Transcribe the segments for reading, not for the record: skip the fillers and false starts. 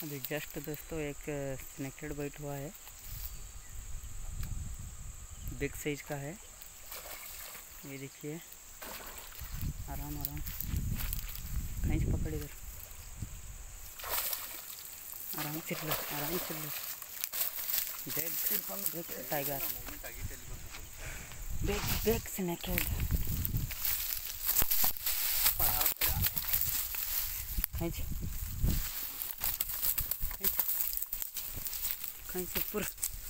अभी जस्ट दोस्तों एक स्नेकेड बैठ हुआ है, बिग साइज का है। ये देखिए, आराम आराम खींच पकड़, इधर आराम से लो, आराम से लो। Big tiger, big snaked. खींच खींच ऊपर।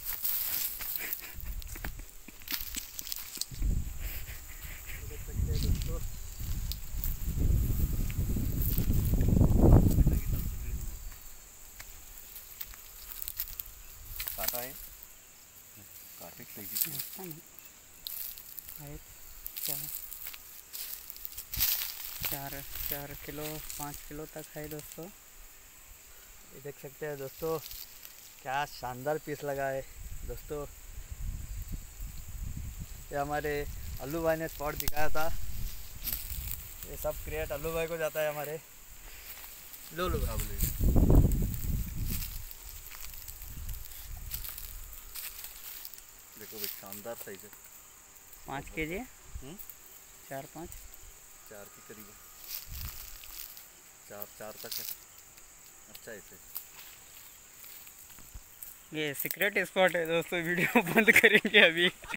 काटा है, काटे नहीं है, चार किलो 5 किलो तक है दोस्तों। ये देख सकते हैं दोस्तों, क्या शानदार पीस लगा है दोस्तों। ये हमारे अल्लू भाई ने स्पॉट दिखाया था। ये सब क्रिएट अल्लू भाई को जाता है हमारे। लो लो देखो भाई, शानदार साइज है। 5 kg है, 4-5 4 के करीब है, 4 तक है। अच्छा है इसे। ये सीक्रेट स्पॉट है दोस्तों, वीडियो बंद करेंगे अभी।